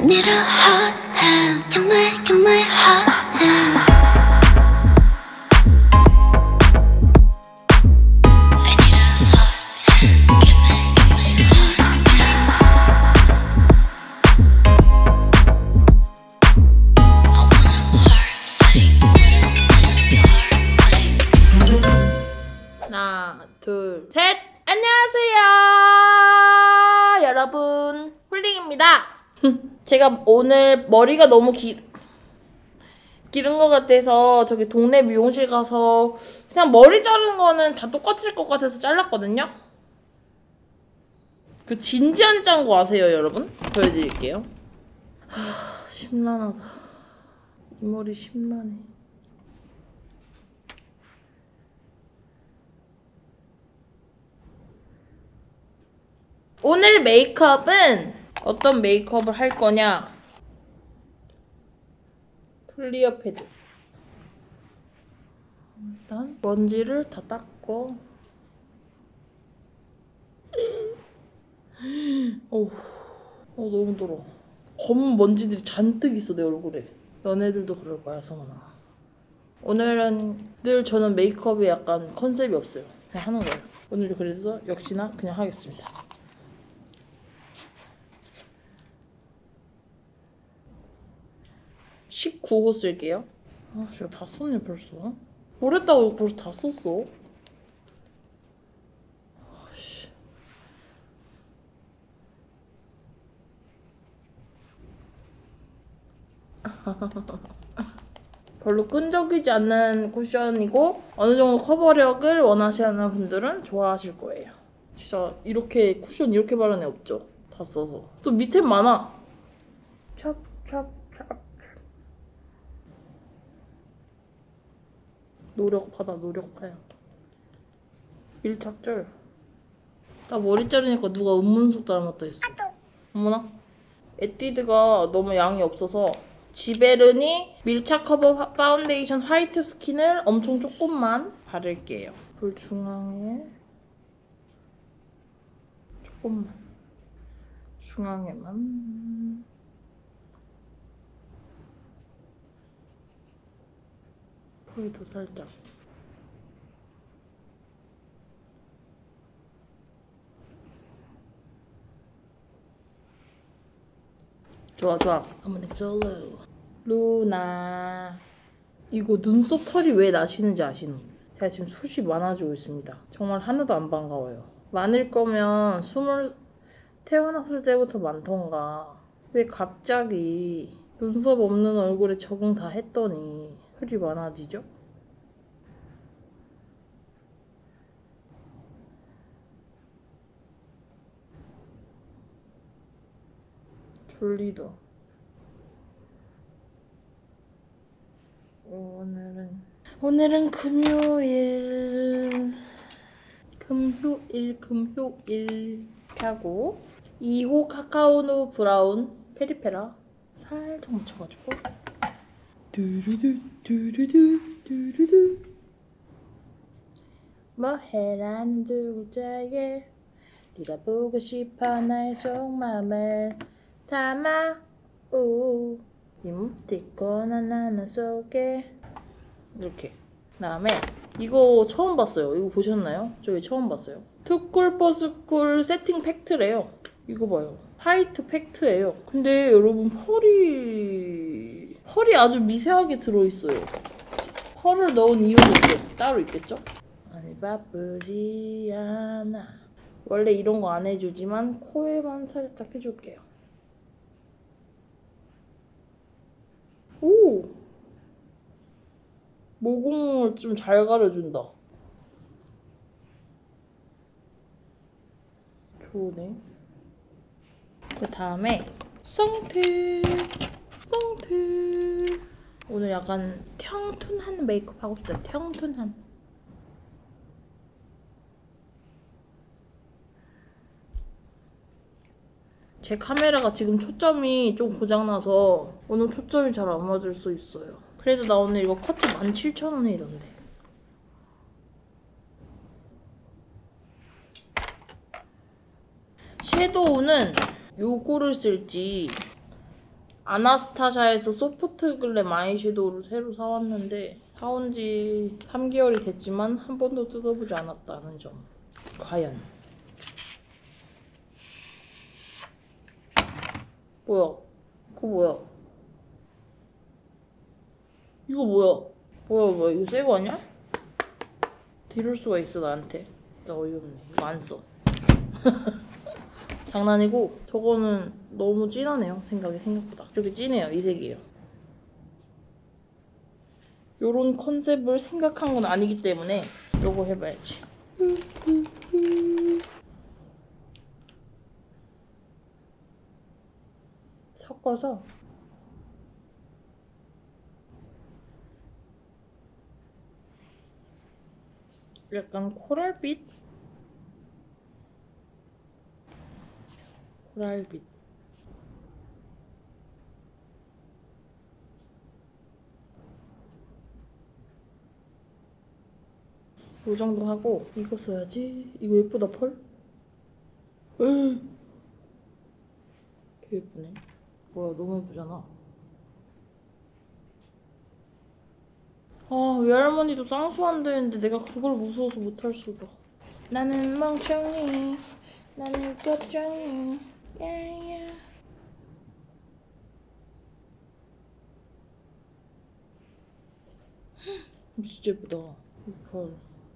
need a hot hand. Give me hot hand. I need a hot hand. Give me hot hand. I want a hard thing. 하나, 둘, 셋! 안녕하세요! 여러분, 훌링입니다. 제가 오늘 머리가 너무 기른 것 같아서 저기 동네 미용실 가서 그냥 머리 자르는 거는 다 똑같을 것 같아서 잘랐거든요? 그 진지한 짠거 아세요, 여러분? 보여드릴게요. 심란하다. 이 머리 심란해. 오늘 메이크업은 어떤 메이크업을 할 거냐? 클리어 패드. 일단 먼지를 다 닦고. 너무 더러워. 검은 먼지들이 잔뜩 있어 내 얼굴에. 너네들도 그럴 거야, 성원아. 오늘은 늘 저는 메이크업에 약간 컨셉이 없어요. 그냥 하는 거예요. 오늘 그래서 역시나 그냥 하겠습니다. 19호 쓸게요. 제가 다 썼네 벌써. 뭘 했다고 벌써 다 썼어? 별로 끈적이지 않는 쿠션이고 어느 정도 커버력을 원하시는 분들은 좋아하실 거예요. 진짜 이렇게 쿠션 이렇게 바른 애 없죠? 다 써서. 또 밑에 많아. 찹찹찹. 노력파다, 노력파야. 밀착절. 나 머리 자르니까 누가 은문숙 닮았다 했어. 어머나. 에뛰드가 너무 양이 없어서 지베르니 밀착 커버 파운데이션 화이트 스킨을 엄청 조금만 바를게요. 볼 중앙에 조금만. 중앙에만. 거기도 살짝. 좋아 좋아. 한번 솔로. 루나. 이거 눈썹 털이 왜 나시는지 아시는 분? 제가 지금 숱이 많아지고 있습니다. 정말 하나도 안 반가워요. 많을 거면 태어났을 때부터 많던가. 왜 갑자기 눈썹 없는 얼굴에 적응 다 했더니 털이 많아지죠? 졸리다. 오늘은 금요일 이렇게 하고 2호 카카오누 브라운 페리페라 살짝 묻혀가지고 두루두 뭐 해라는 두 글자에 네가 보고 싶어 나의 속마음을 담아 오 이모티콘 하나 속에 이렇게. 그다음에 이거 처음 봤어요. 이거 보셨나요? 저 왜 처음 봤어요? 투쿨 버스쿨 세팅 팩트래요. 이거 봐요. 화이트 팩트예요. 근데 여러분 펄이 아주 미세하게 들어있어요. 펄을 넣은 이유가 따로 있겠죠? 아니 바쁘지 않아. 원래 이런 거 안 해주지만 코에만 살짝 해줄게요. 오! 모공을 좀 잘 가려준다. 좋네. 그 다음에 썬트. 오늘 약간 텅툰한 메이크업 하고 싶다. 텅툰한. 제 카메라가 지금 초점이 좀 고장나서 오늘 초점이 잘 안 맞을 수 있어요. 그래도 나 오늘 이거 커트 17,000원이던데. 섀도우는 요거를 쓸지 아나스타샤에서 소프트 글램 아이섀도우를 새로 사왔는데 사온 지 3개월이 됐지만 한 번도 뜯어보지 않았다는 점. 과연 뭐야? 그거 뭐야? 이거 뭐야? 이거 새거 아니야? 이럴 수가 있어 나한테. 진짜 어이없네. 이거 안 써. 장난이고 저거는 너무 진하네요. 생각보다. 이렇게 진해요. 이 색이에요. 요런 컨셉을 생각한 건 아니기 때문에 요거 해봐야지. 섞어서 약간 코랄빛? 요 정도 하고 이거 써야지. 이거 예쁘다 펄? 개 예쁘네. 뭐야 너무 예쁘잖아. 아 외할머니도 쌍수한다는데 내가 그걸 무서워서 못할 수가. 나는 멍청이. 나는 겁쟁이. 야야. 진짜 예쁘다. 이 펄.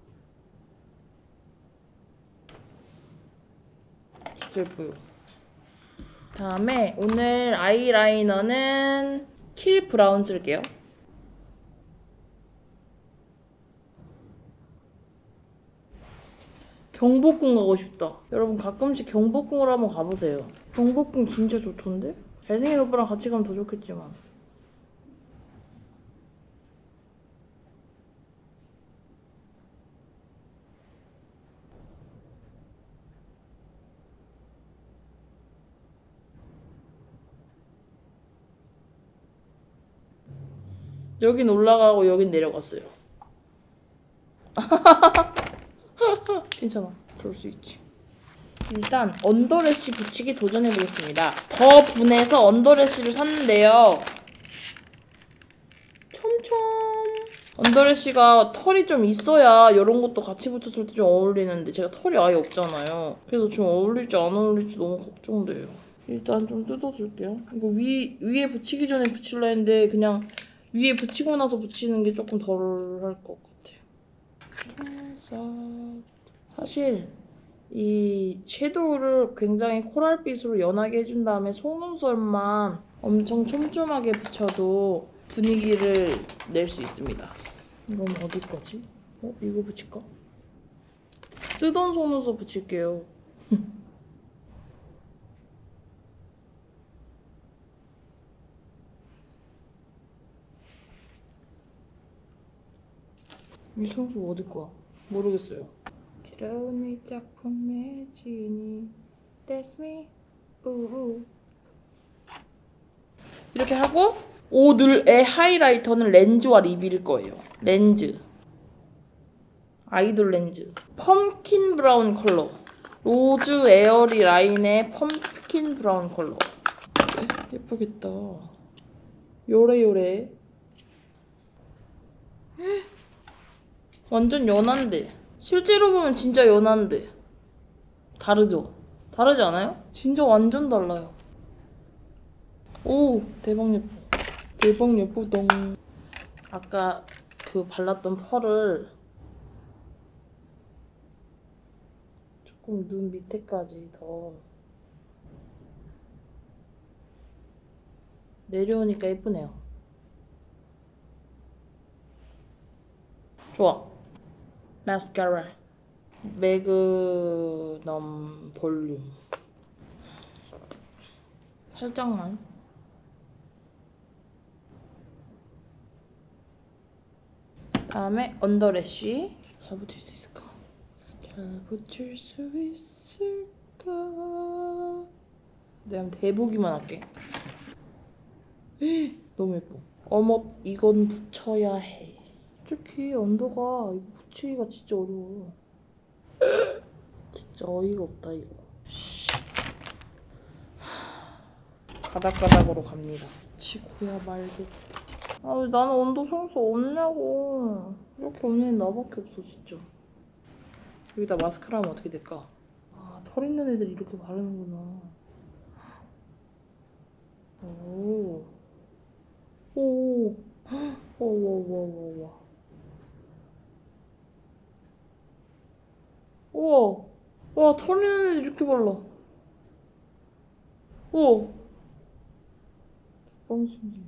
진짜 예뻐요. 다음에 오늘 아이라이너는 킬 브라운 쓸게요. 경복궁 가고 싶다. 여러분 가끔씩 경복궁을 한번 가보세요. 경복궁 진짜 좋던데? 잘생긴 오빠랑 같이 가면 더 좋겠지만. 여긴 올라가고 여긴 내려갔어요. 괜찮아. 그럴 수 있지. 일단 언더래쉬 붙이기 도전해보겠습니다. 더 분해서 언더래쉬를 샀는데요. 촘촘. 언더래쉬가 털이 좀 있어야 이런 것도 같이 붙였을 때 좀 어울리는데 제가 털이 아예 없잖아요. 그래서 지금 어울릴지 안 어울릴지 너무 걱정돼요. 일단 좀 뜯어줄게요. 이거 위에 붙이기 전에 붙일라 했는데 그냥 위에 붙이고 나서 붙이는 게 조금 덜 할 것 같아요. 사실 이 섀도우를 굉장히 코랄빛으로 연하게 해준 다음에 속눈썹만 엄청 촘촘하게 붙여도 분위기를 낼 수 있습니다. 이건 어디 거지? 이거 붙일까? 쓰던 속눈썹 붙일게요. 이 속눈썹 어디 거야? 모르겠어요. 귀여운 이 작품 매진이 That's me 우우. 이렇게 하고 오늘의 하이라이터는 렌즈와 립일 거예요. 렌즈 아이돌 렌즈 펌킨 브라운 컬러 로즈 에어리 라인의 펌킨 브라운 컬러. 예쁘겠다. 요래요래. 완전 연한데 실제로 보면 진짜 연한데 다르죠? 다르지 않아요? 진짜 완전 달라요. 오 대박 예뻐. 대박 예쁘동. 아까 그 발랐던 펄을 조금 눈 밑에까지 더 내려오니까 예쁘네요. 좋아. 마스카라 매그넘 볼륨 살짝만. 다음에 언더래쉬 잘 붙일 수 있을까? 잘 붙일 수 있을까? 내가 대보기만 할게. 너무 예뻐. 어머 이건 붙여야 해. 솔직히 언더가 이거 붙이기가 진짜 어려워. 진짜 어이가 없다 이거. 가닥가닥으로 갑니다. 치고야 말겠다. 아, 왜 나는 온도 성수 없냐고. 이렇게 없는 애 나밖에 없어 진짜. 여기다 마스카라 하면 어떻게 될까? 아, 털 있는 애들 이렇게 바르는구나. 오. 오. 와와와와와. 우와. 와, 털 있는 애들 이렇게 발라. 우와. 뻥신기.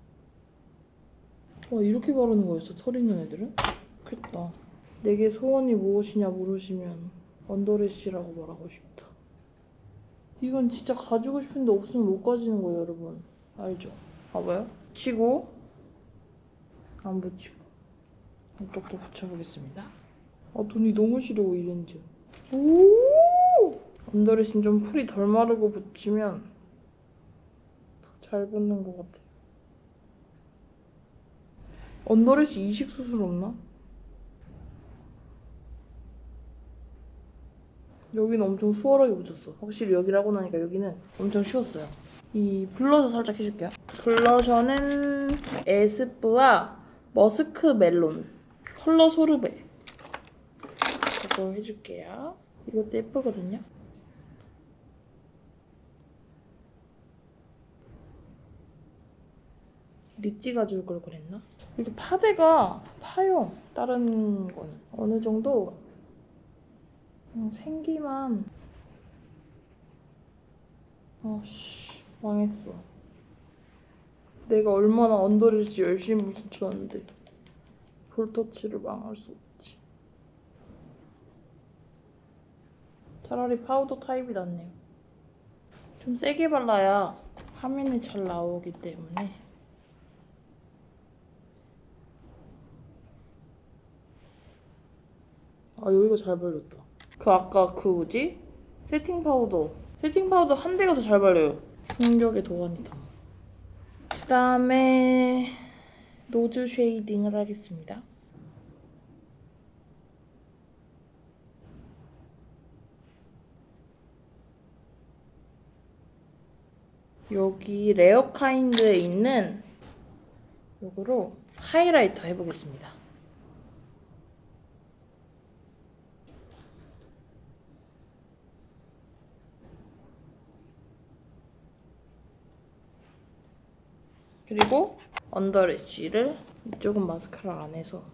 와, 이렇게 바르는 거였어, 털 있는 애들은? 좋겠다. 내게 소원이 무엇이냐 물으시면 언더래쉬라고 말하고 싶다. 이건 진짜 가지고 싶은데 없으면 못 가지는 거예요, 여러분. 알죠? 봐봐요. 치고 안 붙이고 한쪽도 붙여보겠습니다. 아, 눈이 너무 시려, 이렌즈. 오! 언더래쉬는 좀 풀이 덜 마르고 붙이면 더 잘 붙는 것 같아요. 언더래쉬 이식 수술 없나? 여기는 엄청 수월하게 붙였어. 확실히 여기를 하고 나니까 여기는 엄청 쉬웠어요. 이 블러셔 살짝 해줄게요. 블러셔는 에스쁘아 머스크 멜론 컬러 소르베 이거 해줄게요. 이것도 예쁘거든요. 립지 가져올 걸 그랬나? 이렇게 파데가 파요. 다른 거는 어느 정도 그냥 생기만. 아씨, 망했어. 내가 얼마나 언더래쉬 열심히 붙였는데 볼터치를 망할 수 없지. 차라리 파우더 타입이 낫네요. 좀 세게 발라야 화면에 잘 나오기 때문에. 아, 여기가 잘 발렸다. 그 아까 그 뭐지? 세팅 파우더 한 대가 더 잘 발려요. 충격의 도가니다. 그 다음에 노즈 쉐이딩을 하겠습니다. 여기 레어카인드에 있는 요거로 하이라이터 해보겠습니다. 그리고 언더래쉬를 이쪽은 마스카라 안 해서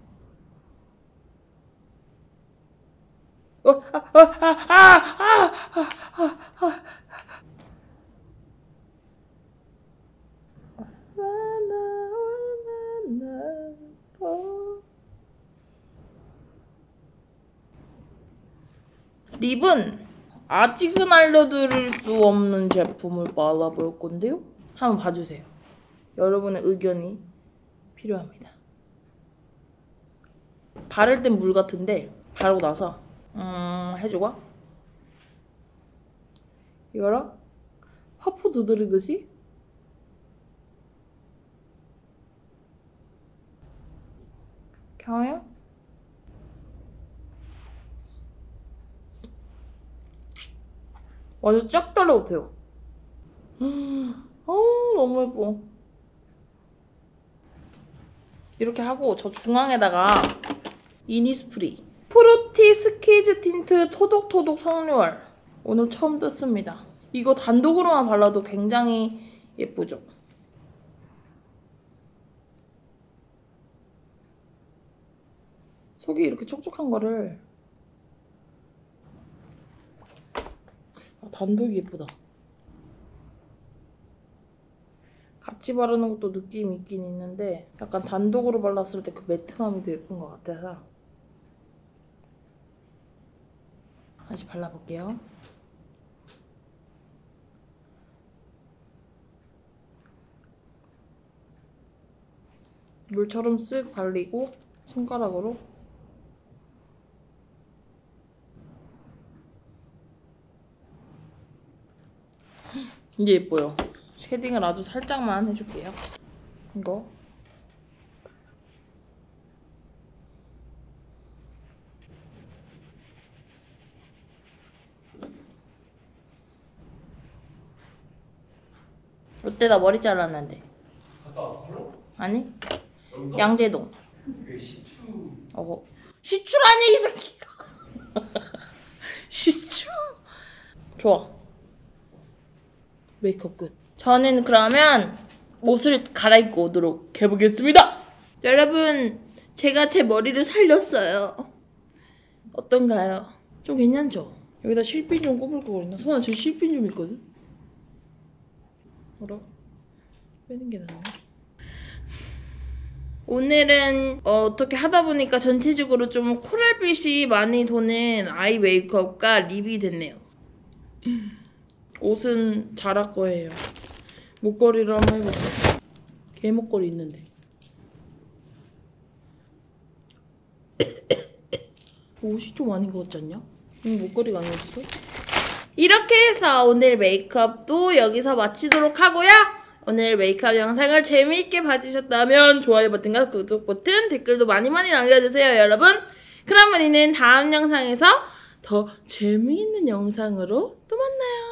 립은 아직은 알려드릴 수 없는 제품을 발라볼 건데요. 한번 봐주세요. 여러분의 의견이 필요합니다. 바를 땐 물 같은데 바르고 나서 해주고 이거를 화푸 두드리듯이 그냥 완전 쫙 달라붙어요. 너무 예뻐. 이렇게 하고 저 중앙에다가 이니스프리 프루티 스키즈 틴트 토독토독 석류알 오늘 처음 떴습니다. 이거 단독으로만 발라도 굉장히 예쁘죠? 속이 이렇게 촉촉한 거를 단독이 예쁘다. 같이 바르는 것도 느낌이 있긴 있는데 약간 단독으로 발랐을 때 그 매트함이 더 예쁜 것 같아서 다시 발라볼게요. 물처럼 쓱 발리고 손가락으로 이게 예뻐요. 쉐딩을 아주 살짝만 해줄게요. 이거 그때 나 머리 잘랐는데. 갔다 왔어 서로? 아니? 여기서? 양재동. 그 시추. 시추라니 이 새끼가. 시추. 좋아. 메이크업 끝. 저는 그러면 옷을 갈아입고 오도록 해보겠습니다. 여러분, 제가 제 머리를 살렸어요. 어떤가요? 좀 괜찮죠? 여기다 실핀 좀 꼬불꼬불거린다. 손에 지금 실핀 좀 있거든? 뭐라? 빼는 게 낫네. 오늘은 어떻게 하다 보니까 전체적으로 좀 코랄빛이 많이 도는 아이 메이크업과 립이 됐네요. 옷은 자라 거예요. 목걸이를 한번 해볼게요. 개 목걸이 있는데. 옷이 좀 아닌 것 같지 않냐? 목걸이가 아니었어? 이렇게 해서 오늘 메이크업도 여기서 마치도록 하고요. 오늘 메이크업 영상을 재미있게 봐주셨다면 좋아요 버튼과 구독 버튼, 댓글도 많이 남겨주세요, 여러분. 그럼 우리는 다음 영상에서 더 재미있는 영상으로 또 만나요.